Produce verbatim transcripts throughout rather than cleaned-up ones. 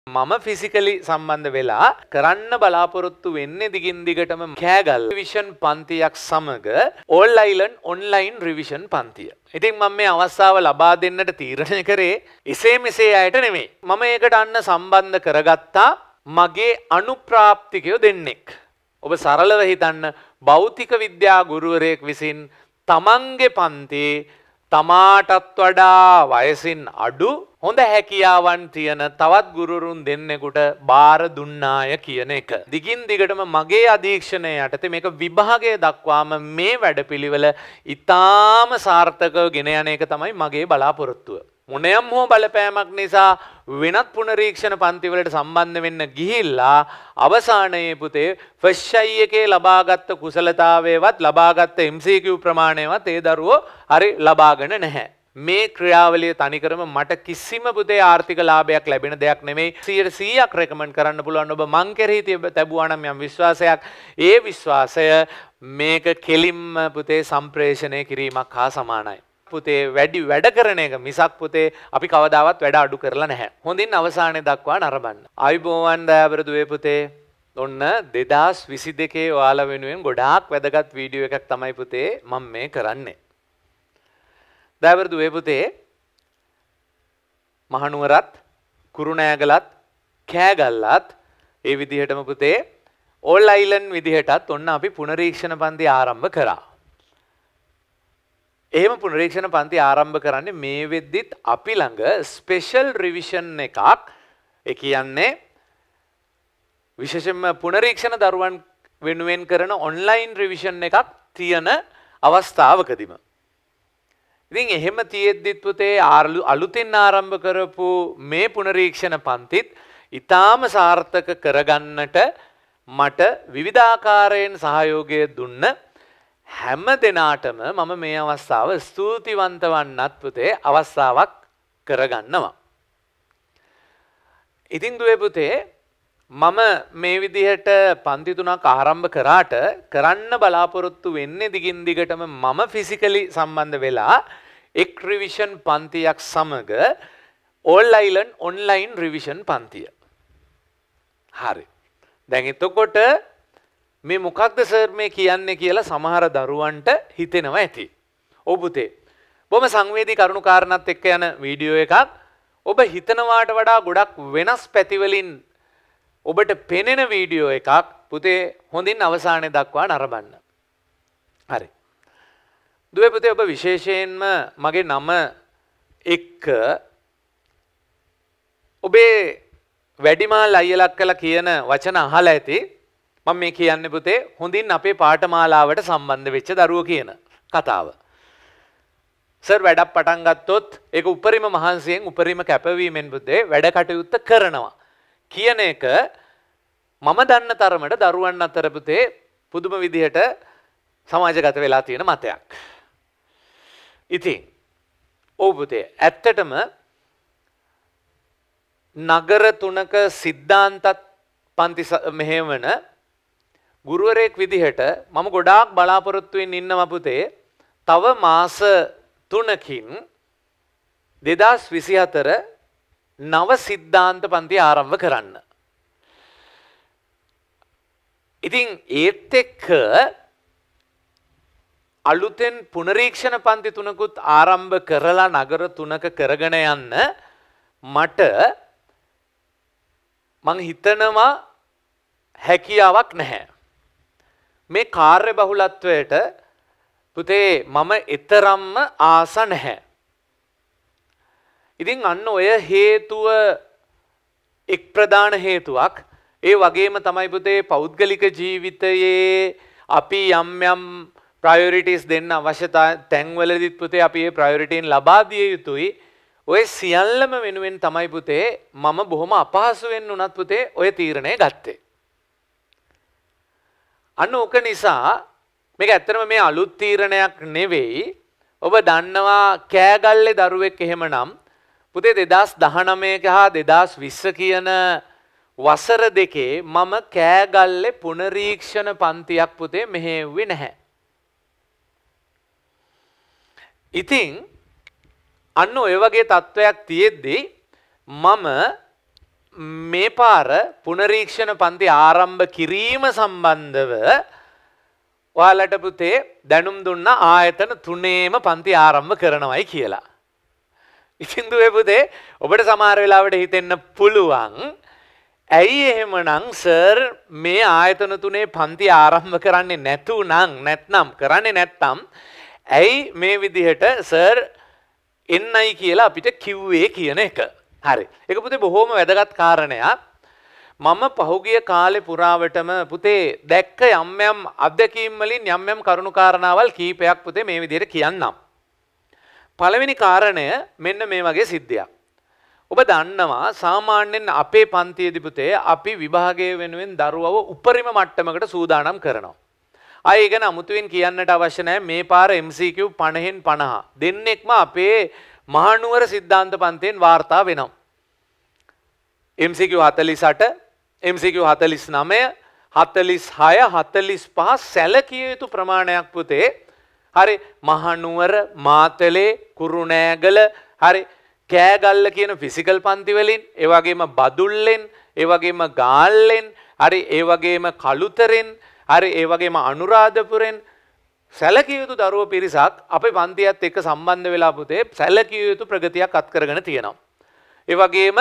මම ෆිසිකලි සම්බන්ධ වෙලා කරන්න බලාපොරොත්තු වෙන්නේ දිගින් දිගටම කෑගල් රිවිෂන් පන්තියක් සමග ඕල් අයිලන්ඩ් ඔන්ලයින් රිවිෂන් පන්තිය. ඉතින් මම මේ අවස්ථාව ලබා දෙන්නට තීරණය කරේ එසේ මෙසේ අයට නෙමෙයි. මම ඒකට අන්න සම්බන්ධ කරගත්තා මගේ අනුප්‍රාප්තිකයෝ දෙන්නෙක්. ඔබ සරලව හිතන්න භෞතික විද්‍යා ගුරුවරයෙක් විසින් තමන්ගේ පන්තියේ තමාටත් වඩා වයසින් අඩු හොඳ හැකියාවන් තියෙන තවත් ගුරුවරුන් දෙන්නෙකුට බාර දුන්නාය කියන එක. දිගින් දිගටම මගේ අධීක්ෂණය යටතේ මේක විභාගය දක්වාම මේ වැඩපිළිවෙල ඉතාම සාර්ථකව ගෙන යන එක තමයි මගේ බලාපොරොත්තුව. මොනෑම් හෝ බලපෑමක් නිසා වෙනත් පුනරීක්ෂණ පන්තිවලට සම්බන්ධ වෙන්න ගිහිල්ලා අවසානයේ පුතේ ෆස්ට් අයි එකේ ලබාගත් කුසලතාවයවත් ලබාගත් එම් සී කියු ප්‍රමාණයවත් ඒ දරුවෝ හරි ලබාගෙන නැහැ. මේ ක්‍රියාවලිය තනිකරම මට කිසිම පුතේ ආර්ථික ලාභයක් ලැබෙන දෙයක් නෙමෙයි. සීයට සීයක් රෙකමන්ඩ් කරන්න පුළුවන් ඔබ මං කෙරෙහි තිබුණා නම් යම් විශ්වාසයක්. ඒ විශ්වාසය මේක කෙලින්ම පුතේ සම්ප්‍රේෂණය කිරීමක් හා සමානයි. පුතේ වැඩි වැඩ කරන එක මිසක් පුතේ අපි කවදාවත් වැඩ අඩු කරලා නැහැ. හොඳින් අවසානයේ දක්වා නරඹන්න. ආයුබෝවන් දයාබර දුවේ පුතේ. ඔන්න දෙදාස් විසි දෙකේ ඔයාලා වෙනුවෙන් ගොඩාක් වැදගත් වීඩියෝ එකක් තමයි පුතේ මම මේ කරන්නේ. දයාබර දුවේ පුතේ මහනුවරත් කුරුණෑගලත් කෑගල්ලත් ඒ විදිහටම පුතේ ඕල් අයිලන්ඩ් විදිහටත් ඔන්න අපි පුනරීක්ෂණ පන්ති ආරම්භ කරා. එහෙම පුනරීක්ෂණ පන්ති ආරම්භ කරන්නේ මේ වෙද්දිත් අපි ළඟ ස්පෙෂල් රිවිෂන් එකක්. ඒ කියන්නේ විශේෂයෙන්ම පුනරීක්ෂණ දරුවන් වෙනුවෙන් කරන ඔන්ලයින් රිවිෂන් එකක් තියෙන අවස්ථාවකදීම. ඉතින් එහෙම තියෙද්දිත් පුතේ අලුතින් ආරම්භ කරපු මේ පුනරීක්ෂණ පන්තිත් ඊටාම සාර්ථක කරගන්නට මට විවිධාකාරයෙන් සහයෝගය දුන්න හැම දෙනාටම මම මේ අවස්ථාව ස්තුතිවන්ත වන්නත් පුතේ අවස්ථාවක් කරගන්නවා. ඉතින් දුවේ පුතේ මම මේ විදිහට පන්ති තුනක් ආරම්භ කරාට කරන්න බලාපොරොත්තු වෙන්නේ දිගින් දිගටම මම ෆිසිකලි සම්බන්ධ වෙලා එක් රිවිෂන් පන්තියක් සමග ඕල් අයිලන්ඩ් ඔන්ලයින් රිවිෂන් පන්තිය. හරි. දැන් එතකොට මේ මොකක්ද සර් මේ කියන්නේ කියලා සමහර දරුවන්ට හිතෙනවා ඇති. ඔව් පුතේ. බොහොම සංවේදී කරුණු කාරණාත් එක්ක යන වීඩියෝ එකක්. ඔබ හිතනවාට වඩා ගොඩක් වෙනස් පැතිවලින් ඔබට පෙනෙන වීඩියෝ එකක් පුතේ හොඳින් අවසානයේ දක්වා නරඹන්න. හරි. දුවේ පුතේ ඔබ විශේෂයෙන්ම මගේ නම එක්ක ඔබේ වැඩිමහල් අයියලක් කළා කියන වචන අහලා ඇති. මම මේ කියන්නේ පුතේ හොඳින් අපේ පාඨමාලාවට සම්බන්ධ වෙච්ච දරුවෝ කියන කතාව. සර් වැඩක් පටන් ගත්තොත් ඒක උපරිම මහන්සියෙන් උපරිම කැපවීමෙන් පුතේ වැඩ කටයුත්ත කරනවා කියන එක මම දන්න තරමට දරුවන් අතර පුතේ පුදුම විදිහට සමාජගත වෙලා තියෙන මතයක්. ඉතින් ඔව් පුතේ ඇත්තටම නගර තුනක සිද්ධාන්තත් පන්ති මෙහෙවන ගුරුවරයෙක් විදිහට මම ගොඩාක් බලාපොරොත්තු වෙමින් ඉන්නවා පුතේ තව මාස තුනකින් දෙදාස් විසිහතර නව සිද්ධාන්ත පන්ති ආරම්භ කරන්න. ඉතින් ඒත් එක්ක අලුතෙන් පුනරීක්ෂණ පන්ති තුනකුත් ආරම්භ කරලා නගර තුනක කරගෙන යන්න මට මං හිතනවා හැකියාවක් නැහැ. මේ කාර්ය බහුලත්වයට පුතේ මම ඊතරම්ම ආස නැහැ. ඉතින් අන්න ඔය හේතුව එක් ප්‍රධාන හේතුවක්. ඒ වගේම තමයි පුතේ පෞද්ගලික ජීවිතයේ අපි යම් යම් ප්‍රයොරිටිස් දෙන්න අවශ්‍යතා තැන්වලදීත් පුතේ අපි ඒ ප්‍රයොරිටීන් ලබා දිය යුතුයි. ඔය සියල්ලම වෙනුවෙන් තමයි පුතේ මම බොහොම අපහසුවෙන් උනත් පුතේ ඔය තීරණය ගත්තේ. අන්න ඕක නිසා මේක ඇත්තටම මේ අලුත් තීරණයක් නෙවෙයි. ඔබ දන්නවා කෑගල්ලේ දරුවෙක් එහෙමනම් පුතේ දෙදාස් දහනවය හා දෙදාස් විස්ස කියන වසර දෙකේ මම කෑගල්ලේ පුනරීක්ෂණ පන්තියක් පුතේ මෙහෙව්වේ නැහැ. ඉතින් අන්න ඔය වගේ තත්වයක් තියෙද්දි මම මේ පාර පුනරීක්ෂණ පන්ති ආරම්භ කිරීම සම්බන්ධව ඔයාලට පුතේ දැනුම් දුන්න ආයතන තුනේම පන්ති ආරම්භ කරනවයි කියලා. ඉතින් දුවේ පුතේ ඔබට සමහර වෙලාවට හිතෙන්න පුළුවන් ඇයි එහෙමනම් සර් මේ ආයතන තුනේ පන්ති ආරම්භ කරන්නේ නැතුණම් නැත්නම් කරන්නේ නැත්නම් ඇයි මේ විදිහට සර් එන්නයි කියලා අපිට කිව්වේ කියන එක. හරි. ඒක පුතේ බොහොම වැදගත් කාරණයක්. මම පහුගිය කාලේ පුරාවටම පුතේ දැක්ක යම් යම් අත්දැකීම් වලින් යම් යම් කරුණු කාරණාවල් කීපයක් පුතේ මේ විදිහට කියන්නම්. පළවෙනි කාරණය මෙන්න මේ වගේ සිද්ධියක්. ඔබ දන්නවා සාමාන්‍යයෙන් අපේ පන්තියේදී පුතේ අපි විභාගයේ වෙනුවෙන් දරුවව උපරිම මට්ටමකට සූදානම් කරනවා. ආයෙ ගැන අමුතුවෙන් කියන්නට අවශ්‍ය නැහැ මේ පාර එම් සී කියු පනහෙන් පනහ දෙන්නෙක්ම අපේ මහනුවර සිද්ධාන්ත පන්තියෙන් වාර්තා වෙනවා. එම් සී කියු හතළිස් අට එම් සී කියු හතළිස් නවය හතළිස් හය හතළිස් පහ සැලකිය යුතු ප්‍රමාණයක් පුතේ. හරි මහනුවර මාතලේ කුරුණෑගල හරි කෑගල්ල කියන ෆිසිකල් පන්ති වලින් ඒ වගේම බදුල්ලෙන් ඒ වගේම ගාල්ලෙන් හරි ඒ වගේම කළුතරෙන් හරි ඒ වගේම අනුරාධපුරෙන් සැලකිය යුතු දරුවෝ පිරිසක් අපේ පන්තියත් එක්ක සම්බන්ධ වෙලා පුතේ සැලකිය යුතු ප්‍රගතියක් අත් කරගෙන තියෙනවා. ඒ වගේම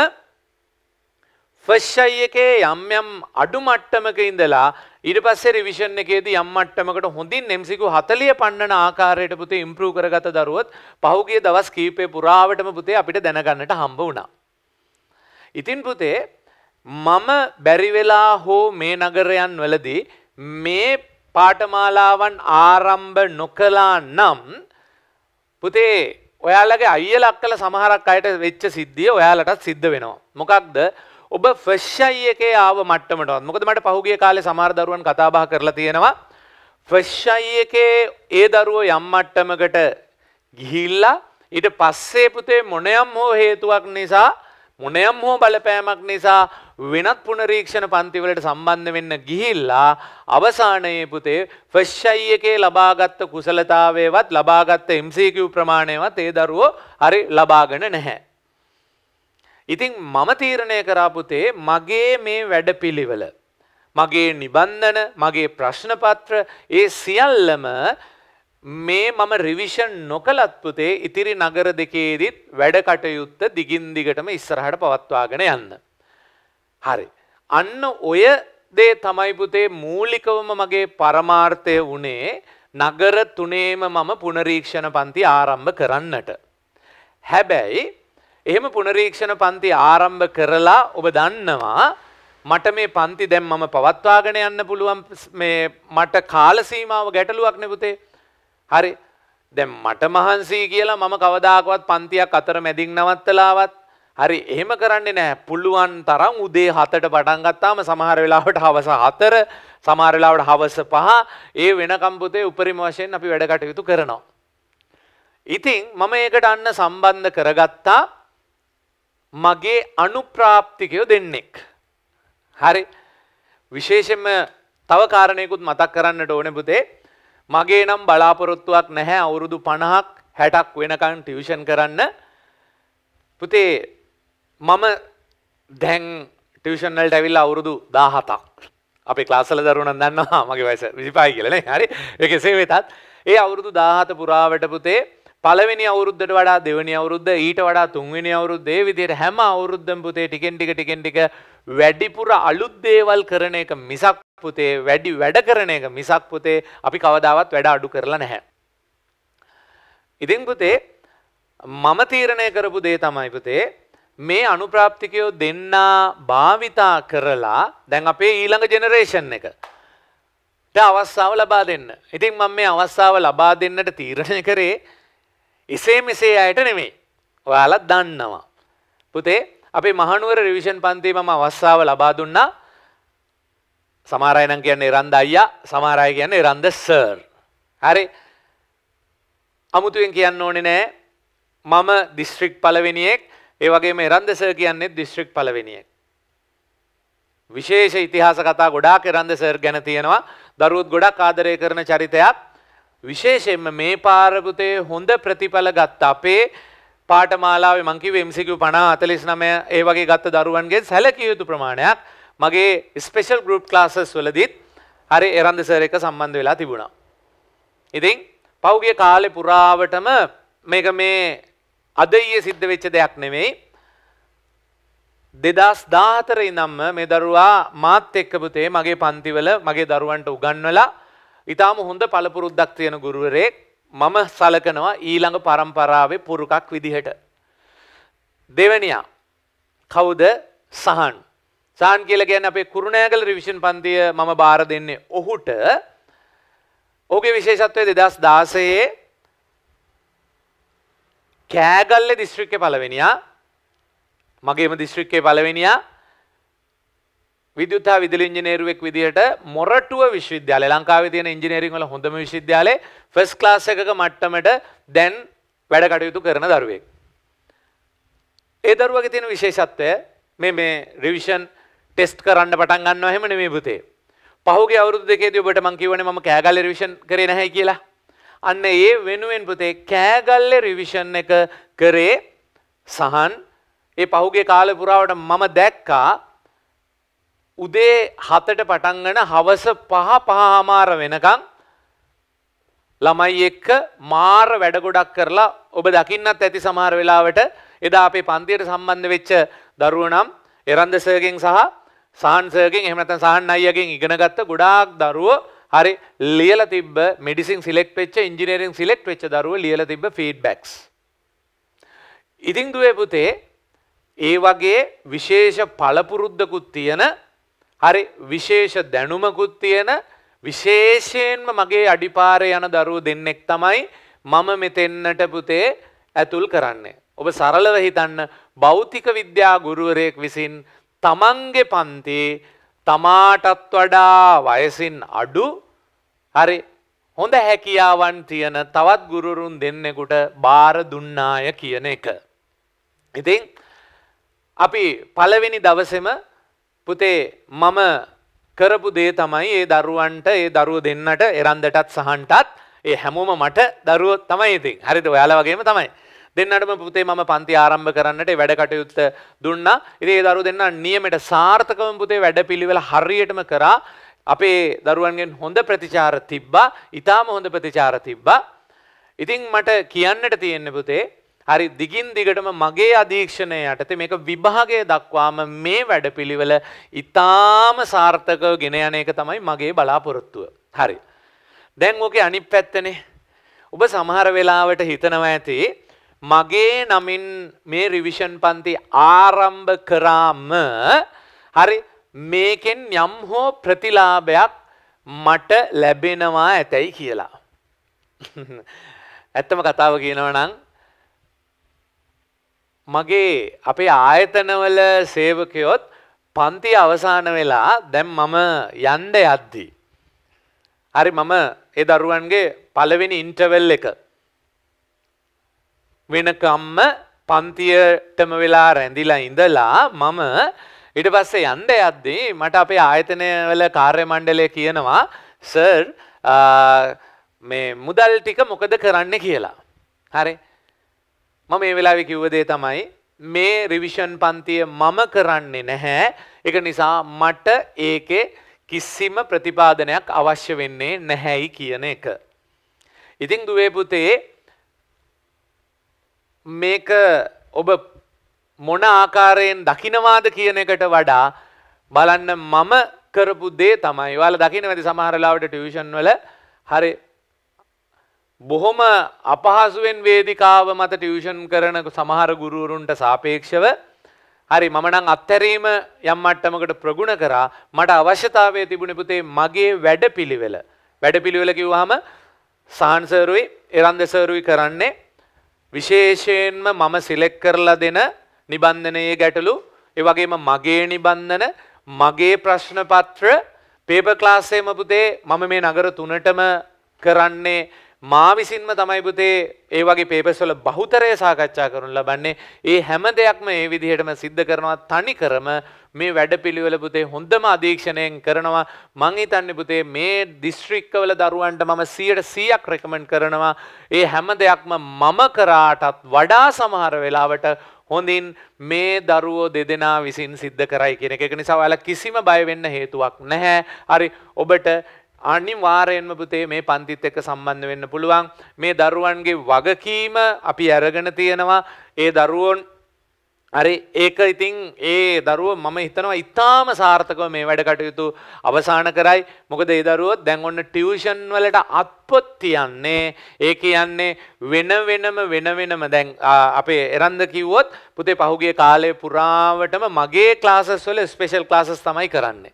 ෆස්ට් ෂයි එකේ යම් යම් අඩු මට්ටමක ඉඳලා ඊට පස්සේ රිවිෂන් එකේදී යම් මට්ටමකට හොඳින් එම් සී කියු හතළිහ පන්නන ආකාරයට පුතේ ඉම්ප්‍රූව් කරගත දරුවොත් පහුගිය දවස් කීපේ පුරාවටම පුතේ අපිට දැනගන්නට හම්බ වුණා. ඉතින් පුතේ මම බැරි වෙලා හෝ මේ නගරයන් වලදී මේ පාඨමාලාවන් ආරම්භ නොකළා නම් පුතේ ඔයාලගේ අයියලා අක්කලා සමහරක් අයට වෙච්ච සිද්ධිය ඔයාලටත් සිද්ධ වෙනවා. මොකක්ද? ඔබ ෆස්ට් ෂයි එකේ ආව මට්ටමටවත් මොකද මට පහුගිය කාලේ සමහර දරුවන් කතා බහ කරලා තියෙනවා ෆස්ට් ෂයි එකේ ඒ දරුවෝ යම් මට්ටමකට ගිහිල්ලා ඊට පස්සේ පුතේ මොනියම් හෝ හේතුවක් නිසා මොනියම් හෝ බලපෑමක් නිසා වෙනත් පුනරීක්ෂණ පන්ති වලට සම්බන්ධ වෙන්න ගිහිල්ලා අවසානයේ පුතේ ෆස්ට් ෂයි එකේ ලබාගත් කුසලතාවයවත් ලබාගත් එම් සී කියු ප්‍රමාණයවත් ඒ දරුවෝ හරි ලබාගෙන නැහැ. ඉතින් මම තීරණය කරා පුතේ මගේ මේ වැඩපිළිවෙල මගේ නිබන්ධන මගේ ප්‍රශ්න පත්‍ර ඒ සියල්ලම මේ මම රිවිෂන් නොකලත් පුතේ ඉතිරි නගර දෙකේදීත් වැඩ කටයුත්ත දිගින් දිගටම ඉස්සරහට පවත්වාගෙන යන්න. හරි. අන්න ඔය දේ තමයි පුතේ මූලිකවම මගේ පරමාර්ථය වුණේ නගර තුනේම මම පුනරීක්ෂණ පන්ති ආරම්භ කරන්නට. හැබැයි එහෙම පුනරීක්ෂණ පන්ති ආරම්භ කරලා ඔබ දන්නවා මට මේ පන්ති දැන් මම පවත්වාගෙන යන්න පුළුවන් මේ මට කාල සීමාව ගැටලුවක් නේ පුතේ. හරි. දැන් මට මහන්සි කියලා මම කවදාකවත් පන්තියක් අතර මැදින් නවත්තලාවත් හරි එහෙම කරන්නේ නැහැ. පුළුවන් තරම් උදේ හතට පටන් ගත්තාම සමහර වෙලාවට හවස හතර සමහර වෙලාවට හවස පහ ඒ වෙනකම් පුතේ උපරිම වශයෙන් අපි වැඩ කටයුතු කරනවා. ඉතින් මම ඒකට අන්න සම්බන්ධ කරගත්තා මගේ අනුප්‍රාප්තිකයෝ දෙන්නෙක්. හරි. විශේෂයෙන්ම තව කාරණයකුත් මතක් කරන්නට ඕනේ පුතේ. මගේ නම් බලාපොරොත්තුවක් නැහැ අවුරුදු පනහක් හැටක් වෙනකන් ටියුෂන් කරන්න. පුතේ මම දැන් ටියුෂන් වලට ඇවිල්ලා අවුරුදු දාහතක්. අපේ ක්ලාස් වල දරුවෝ නම් දන්නවා මගේ වයස විසිපහයි කියලා නේ. හරි. ඒක එසේ වෙතත් ඒ අවුරුදු දාහත පුරාවට පුතේ පළවෙනි අවුරුද්දට වඩා දෙවෙනි අවුරුද්ද ඊට වඩා තුන්වෙනි අවුරුද්ද ඒ විදිහට හැම අවුරුද්දම පුතේ ටිකෙන් ටික ටිකෙන් ටික වැඩිපුර අලුත් දේවල් කරන එක මිසක් පුතේ වැඩි වැඩ කරන එක මිසක් පුතේ අපි කවදාවත් වැඩ අඩු කරලා නැහැ. ඉතින් පුතේ මම තීරණය කරපු දේ තමයි පුතේ මේ අනුප්‍රාප්තිකයෝ දෙන්නා භාවිතා කරලා දැන් අපේ ඊළඟ ජෙනරේෂන් එක ට අවස්ථාව ලබා දෙන්න. ඉතින් මම මේ අවස්ථාව ලබා දෙන්නට තීරණය කරේ එසේ මෙසේ අයට නෙමෙයි. ඔයාලා දන්නවා. පුතේ අපේ මහනුවර රිවිෂන් පන්තියේ මම අවස්ථාව ලබා දුන්නා. සමහර අය නම් කියන්නේ රන්ද අයියා, සමහර අය කියන්නේ රන්ද සර්. හරි. අමුතුවෙන් කියන්න ඕනේ නෑ. මම දිස්ත්‍රික් පළවෙනියෙක්, ඒ වගේම රන්ද සර් කියන්නේ දිස්ත්‍රික් පළවෙනියෙක්. විශේෂ ඉතිහාස කතා ගොඩාක් රන්ද සර් ගැන තියෙනවා. දරුවොත් ගොඩක් ආදරය කරන චරිතයක්. විශේෂයෙන්ම මේ පාර පුතේ හොඳ ප්‍රතිඵල ගත්ත අපේ පාඨමාලාවේ මං කිව්වේ M C Q පනහ හතළිස් නවය ඒ වගේ ගත්ත දරුවන්ගේ සැලකිය යුතු ප්‍රමාණයක් මගේ ස්පෙෂල් ගෲප් ක්ලාසස් වලදීත් හරි එරන්ද සර් එක සම්බන්ධ වෙලා තිබුණා. ඉතින් පහුගිය කාලේ පුරාවටම මේක මේ අද ඊයේ සිද්ධ වෙච්ච දෙයක් නෙමෙයි. දෙදහස් දාහතර ඉඳන්ම මේ දරුවා මාත් එක්ක පුතේ මගේ පන්තිවල මගේ දරුවන්ට උගන්වලා ඊටාම හොඳ පළපුරුද්දක් තියෙන ගුරුවරයෙක් මම සලකනවා ඊළඟ පරම්පරාවේ පුරුකක් විදිහට. දෙවැනියා කවුද? සහන්. සහන් කියලා කියන්නේ අපේ කුරුණෑගල රිවිෂන් පන්තිය මම බාර දෙන්නේ ඔහුට. ඔහුගේ විශේෂත්වය දෙදහස් දාසයේ කෑගල්ලේ දිස්ත්‍රික්කයේ පළවෙනියා මගේම දිස්ත්‍රික්කයේ පළවෙනියා විද්‍යුත් හා විදුලි ඉංජිනේරුවෙක් විදිහට මොරටුව විශ්වවිද්‍යාලය ලංකාවේ තියෙන ඉංජිනේරින් වල හොඳම විශ්වවිද්‍යාලයේ ෆස්ට් ක්ලාස් එකක මට්ටමට දැන් වැඩ කටයුතු කරන දරුවෙක්. ඒ දරුවගේ තියෙන විශේෂත්වය මේ මේ රිවිෂන් ටෙස්ට් කරන්න පටන් ගන්නවා එහෙම නෙමෙයි පුතේ. පහුගිය අවුරුදු දෙකේදී ඔබට මම කියවනේ මම කෑගල්ලේ රිවිෂන් කරේ නැහැ කියලා. අන්න ඒ වෙනුවෙන් පුතේ කෑගල්ලේ රිවිෂන් එක කරේ සහන්. ඒ පහුගිය කාලේ පුරාවට මම දැක්කා උදේ හතට පටන් ගන්න හවස පහ පහමාර වෙනකන් ළමයි එක්ක මාර වැඩ ගොඩක් කරලා ඔබ දකින්නත් ඇති සමහර වෙලාවට එදා අපේ පන්තියට සම්බන්ධ වෙච්ච දරුවෝ නම් එරන්ද සර්ගෙන් සහ සහන් සර්ගෙන් එහෙම නැත්නම් සහන් අයියාගෙන් ඉගෙන ගත්ත ගොඩාක් දරුවෝ හරි ලියලා තිබ්බ මෙඩිසින් සිලෙක්ට් වෙච්ච ඉංජිනේරින් සිලෙක්ට් වෙච්ච දරුවෝ ලියලා තිබ්බ ෆීඩ්බැක්ස්. ඉතින් දුවේ පුතේ ඒ වගේ විශේෂ පළපුරුද්දකුත් තියෙන හරි විශේෂ දැනුමකුත් තියෙන විශේෂයෙන්ම මගේ අඩිපාරේ යන දරුවෝ දෙන්නෙක් තමයි මම මෙතෙන්නට පුතේ ඇතුල් කරන්නේ. ඔබ සරලව හිතන්න භෞතික විද්‍යා ගුරුවරයෙක් විසින් තමන්ගේ පන්තියේ තමාටත් වඩා වයසින් අඩු හරි හොඳ හැකියාවන් තියෙන තවත් ගුරුවරුන් දෙන්නෙකුට බාර දුන්නාය කියන එක. ඉතින් අපි පළවෙනි දවසේම පුතේ මම කරපු දේ තමයි ඒ දරුවන්ට ඒ දරුවෝ දෙන්නට එරන්දටත් සහන්ටත් ඒ හැමෝම මට දරුවෝ තමයි ඉතින්. හරිද? ඔයාලා වගේම තමයි. දෙන්නටම පුතේ මම පන්ති ආරම්භ කරන්නට වැඩ කටයුත්ත දුන්නා. ඉතින් ඒ දරුවෝ දෙන්නා නියමයට සාර්ථකවම පුතේ වැඩපිළිවෙල හරියටම කරා. අපේ දරුවන්ගෙන් හොඳ ප්‍රතිචාර තිබ්බා. ඊටාම හොඳ ප්‍රතිචාර තිබ්බා. ඉතින් මට කියන්නට තියෙන්නේ පුතේ හරි දිගින් දිගටම මගේ අධීක්ෂණය යටතේ මේක විභාගය දක්වාම මේ වැඩපිළිවෙල ඊටාම සාර්ථකව ගෙන යන එක තමයි මගේ බලාපොරොත්තුව. හරි. දැන් ඕකේ අනිත් පැත්තනේ. ඔබ සමහර වෙලාවට හිතනවා ඇති මගේ නමින් මේ රිවිෂන් පන්ති ආරම්භ කරාම හරි මේකෙන් යම් හෝ ප්‍රතිලාභයක් මට ලැබෙනවා ඇතයි කියලා. ඇත්තම කතාව කියනවා නම් මගේ අපේ ආයතනවල සේවකයොත් පන්ති අවසාන වෙලා දැන් මම යන්න යද්දී හරි මම ඒ දරුවන්ගේ පළවෙනි ඉන්ටර්වල් එක වෙනකම්ම පන්තියටම වෙලා රැඳිලා ඉඳලා මම ඊට පස්සේ යන්න යද්දී මට අපේ ආයතනවල කාර්ය මණ්ඩලය කියනවා සර් මේ මුදල් ටික මොකද කරන්න කියලා. හරි මම මේ වෙලාවේ කිව්ව දේ තමයි මේ රිවිෂන් පන්තිය මම කරන්නේ නැහැ. ඒක නිසා මට ඒකේ කිසිම ප්‍රතිපාදනයක් අවශ්‍ය වෙන්නේ නැහැයි කියන එක. ඉතින් දුවේ පුතේ මේක ඔබ මොන ආකාරයෙන් දකින්නවාද කියන එකට වඩා බලන්න මම කරපු දේ තමයි. ඔයාලා දකින්නවද සමහර ලාවට ටියුෂන් වල හරි බොහොම අපහසුවෙන් වේදිකාව මත ටියුෂන් කරන සමහර ගුරුවරුන්ට සාපේක්ෂව හරි මම නම් අත්හැරීම යම් මට්ටමකට ප්‍රගුණ කරා. මට අවශ්‍යතාවය තිබුණේ පුතේ මගේ වැඩපිළිවෙල. වැඩපිළිවෙල කිව්වහම සහන් සර්ුයි එරන්ද සර්ුයි කරන්නේ විශේෂයෙන්ම මම සිලෙක්ට් කරලා දෙන නිබන්ධනයේ ගැටලු, ඒ වගේම මගේ නිබන්ධන, මගේ ප්‍රශ්න පත්‍ර පේපර් ක්ලාස් එකේම පුතේ මම මේ නගර තුනටම කරන්නේ මා විසින්ම තමයි පුතේ ඒ වගේ පේපර්ස් වල බහුතරය සාකච්ඡා කරනු ලබන්නේ. ඒ හැම දෙයක්ම ඒ විදිහටම සිද්ධ කරනවා තනි කරම මේ වැඩපිළිවෙල පුතේ හොඳම අධීක්ෂණයෙන් කරනවා. මං හිතන්නේ පුතේ මේ දිස්ත්‍රික්කවල දරුවන්ට මම සීයට සීයක් රෙකමන්ඩ් කරනවා. ඒ හැම දෙයක්ම මම කරාටත් වඩා සමහර වෙලාවට හොඳින් මේ දරුවෝ දෙදෙනා විසින් සිද්ධ කරයි කියන එක. ඒක නිසා ඔයාලා කිසිම බය වෙන්න හේතුවක් නැහැ. හරි ඔබට අනිවාර්යෙන්ම පුතේ මේ පන්තිත් එක්ක සම්බන්ධ වෙන්න පුළුවන්. මේ දරුවන්ගේ වගකීම අපි අරගෙන තියෙනවා. ඒ දරුවෝන් හරි ඒක ඉතින් ඒ දරුවෝ මම හිතනවා ඉතාම සාර්ථකව මේ වැඩ කටයුතු අවසන් කරයි. මොකද ඒ දරුවෝ දැන් ඔන්න ටියුෂන් වලට අත්පොත් තියන්නේ. ඒ කියන්නේ වෙන වෙනම වෙන වෙනම දැන් අපේ එරන්ද කිව්වොත් පුතේ පහුගිය කාලේ පුරාවටම මගේ ක්ලාසස් වල ස්පෙෂල් ක්ලාසස් තමයි කරන්නේ.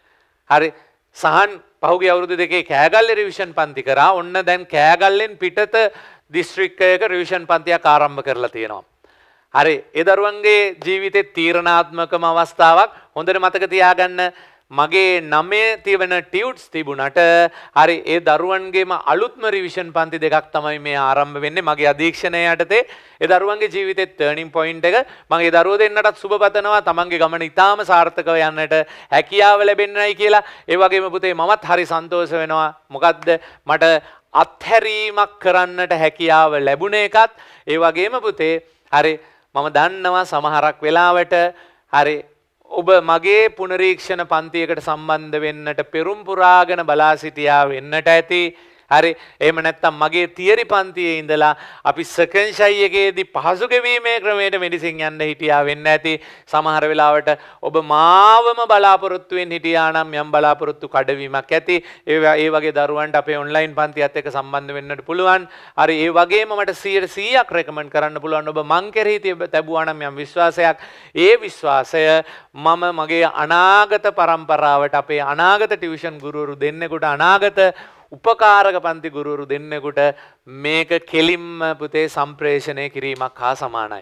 හරි සහන් පහුගිය අවුරුදු දෙකේ කෑගල්ලේ රිවිෂන් පන්ති කරා. ඔන්න දැන් කෑගල්ලෙන් පිටත දිස්ත්‍රික්කයක රිවිෂන් පන්තියක් ආරම්භ කරලා තියෙනවා. හරි ඒ දරුවන්ගේ ජීවිතේ තීරණාත්මකම අවස්ථාවක්. හොඳට මතක තියාගන්න මගේ නමේ තිබෙන ටියුට්ස් තිබුණට හරි ඒ දරුවන්ගේම අලුත්ම රිවිෂන් පන්ති දෙකක් තමයි මේ ආරම්භ වෙන්නේ මගේ අධීක්ෂණය යටතේ. ඒ දරුවන්ගේ ජීවිතේ ටර්නින් පොයින්ට් එක මගේ දරුවෝ දෙන්නටත් සුබ පතනවා. තමන්ගේ ගමන ඉතාම සාර්ථකව යන්නට හැකියාව ලැබෙන්නයි කියලා. ඒ වගේම පුතේ මමත් හරි සන්තෝෂ වෙනවා. මොකද්ද මට අත්හැරීමක් කරන්නට හැකියාව ලැබුණ එකත්. ඒ වගේම පුතේ හරි මම දන්නවා සමහරක් වෙලාවට හරි ඔබ මගේ පුනරීක්ෂණ පන්තියකට සම්බන්ධ වෙන්නට පෙරම් පුරාගෙන බලා සිටියා වෙන්නට ඇති. හරි එහෙම නැත්නම් මගේ තියරි පන්තියේ ඉඳලා අපි සෙකන්ඩ් ෂයි එකේදී පහසු ගෙවීමේ ක්‍රමයට මෙඩිසින් යන්න හිටියා වෙන්න ඇති. සමහර වෙලාවට ඔබ මාවම බලාපොරොත්තු වෙන්න හිටියා නම් යම් බලාපොරොත්තු කඩවීමක් ඇති. ඒ ඒ වගේ දරුවන්ට අපේ ඔන්ලයින් පන්තියත් එක්ක සම්බන්ධ වෙන්නට පුළුවන්. හරි ඒ වගේම මට සීයට සීයක් රෙකමන්ඩ් කරන්න පුළුවන්. ඔබ මං කෙරෙහි තිබුණා නම් යම් විශ්වාසයක් ඒ විශ්වාසය මම මගේ අනාගත පරම්පරාවට අපේ අනාගත ටියුෂන් ගුරුවරු දෙන්නෙකුට අනාගත උපකාරක පන්ති ගුරුවරු දෙන්නෙකුට මේක කෙලින්ම පුතේ සම්ප්‍රේෂණය කිරීමක් හා සමානයි.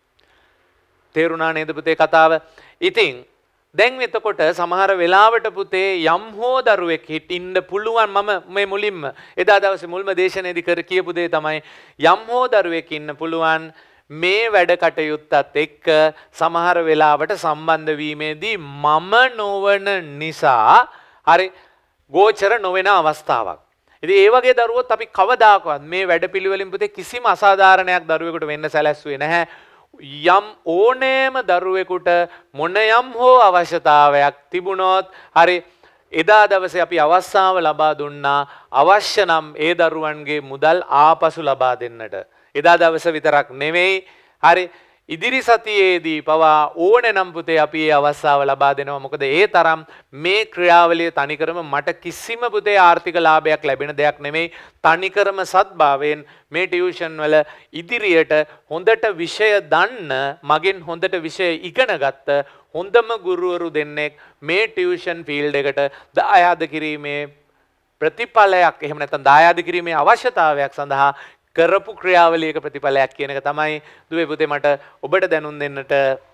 තේරුණා නේද පුතේ කතාව? ඉතින් දැන් එතකොට සමහර වෙලාවට පුතේ යම් හෝ දරුවෙක් හිටින්න පුළුවන්. මම මේ මුලින්ම එදා දවසේ මුල්ම දේශනයේදී කර කියපු දේ තමයි යම් හෝ දරුවෙක් ඉන්න පුළුවන් මේ වැඩ කටයුත්තත් එක්ක සමහර වෙලාවට සම්බන්ධ වීමේදී මම නොවන නිසා හරි ගෝචර නොවන අවස්ථාවක්. ඉතින් ඒ වගේ දරුවොත් අපි කවදාකවත් මේ වැඩපිළිවෙලින් පුතේ කිසිම අසාධාරණයක් දරුවෙකුට වෙන්න සැලැස්සුවේ නැහැ. යම් ඕනෑම දරුවෙකුට මොන යම් හෝ අවශ්‍යතාවයක් තිබුණොත් හරි එදා දවසේ අපි අවස්ථාව ලබා දුන්නා අවශ්‍ය නම් ඒ දරුවන්ගේ මුදල් ආපසු ලබා දෙන්නට. එදා දවස විතරක් නෙවෙයි හරි ඉදිරි සතියේදී පවා ඕනේ නම් පුතේ අපි ඒ අවස්ථාව ලබා දෙනවා. මොකද ඒ තරම් මේ ක්‍රියාවලිය තනිකරම මට කිසිම පුතේ ආර්ථික ලාභයක් ලැබෙන දෙයක් නෙමෙයි. තනිකරම සත්භාවයෙන් මේ ටියුෂන් වල ඉදිරියට හොඳට විෂය දන්න මගෙන් හොඳට විෂය ඉගෙන ගත්ත හොඳම ගුරුවරු දෙන්නෙක් මේ ටියුෂන් ෆීල්ඩ් එකට දායාද කිරීමේ ප්‍රතිඵලයක් එහෙම නැත්නම් දායාද කිරීමේ අවශ්‍යතාවයක් සඳහා කරපු ක්‍රියාවලියක ප්‍රතිඵලයක් කියන එක තමයි දුවේ පුතේ මට ඔබට දැනුම් දෙන්නට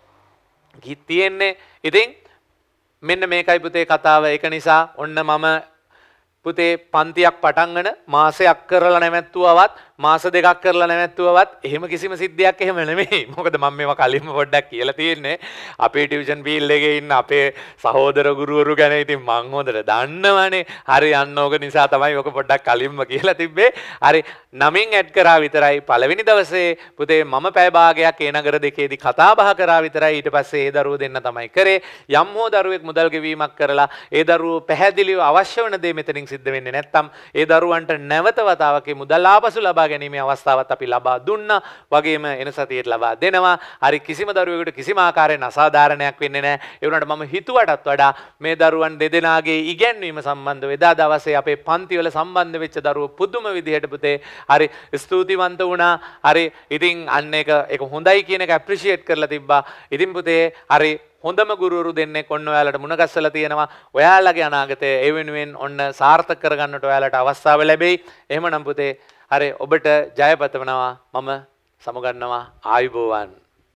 තියෙන්නේ. ඉතින් මෙන්න මේකයි පුතේ කතාව. ඒක නිසා ඔන්න මම පුතේ පන්තියක් පටන්ගෙන මාසයක් කරලා නැවැත්තුවවත් මාස දෙකක් කරලා නැවැත්තුවවත් එහෙම කිසිම සිද්ධියක් එහෙම නෙමෙයි. මොකද මම මේවා කලින්ම පොඩ්ඩක් කියලා තියෙන්නේ. අපේ ටියුෂන් ෆීල්ඩ් එකේ ඉන්න අපේ සහෝදර ගුරුවරු ගැන ඉතින් මං හොඳට දන්නවනේ. හරි යන්න ඕක නිසා තමයි ඔක පොඩ්ඩක් කලින්ම කියලා තිබ්බේ. හරි නමින් ඇඩ් කරා විතරයි. පළවෙනි දවසේ පුතේ මම පැය භාගයක් ඒ නගර දෙකේදී කතා බහ කරා විතරයි. ඊට පස්සේ ඒ දරුවෝ දෙන්න තමයි කරේ. යම් හෝ දරුවෙක් මුදල් ගෙවීමක් කරලා ඒ දරුවෝ පැහැදිලිව අවශ්‍ය වෙන දේ මෙතනින් සිද්ධ වෙන්නේ නැත්නම් ඒ දරුවන්ට නැවත වතාවක මුදල් ආපසු ලබා ගැනීමේ අවස්ථාවත් අපි ලබා දුන්නා. වගේම එන සතියේට ලබා දෙනවා. හරි කිසිම දරුවෙකුට කිසිම ආකාරයෙන් අසාධාරණයක් වෙන්නේ නැහැ. ඒ වුණාට මම හිතුවටත් වඩා මේ දරුවන් දෙදෙනාගේ ඉගැන්වීම සම්බන්ධව එදා දවසේ අපේ පන්තිවල සම්බන්ධ වෙච්ච දරුවෝ පුදුම විදිහට පුතේ හරි ස්තුතිවන්ත වුණා. හරි ඉතින් අන්න එක ඒක හොඳයි කියන එක ඇප්‍රීෂিয়েට් කරලා තිබ්බා. ඉතින් පුතේ හරි හොඳම ගුරුවරු දෙන්නෙක් ඔන්න ඔයාලට මුණ ගැස්සලා තියෙනවා. ඔයාලගේ අනාගතය ඒ වෙනුවෙන් ඔන්න සාර්ථක කරගන්නට ඔයාලට අවස්ථාව ලැබෙයි. එහෙමනම් පුතේ හරි ඔබට ජය පතවනවා. මම සමුගන්නවා. ආයුබෝවන්.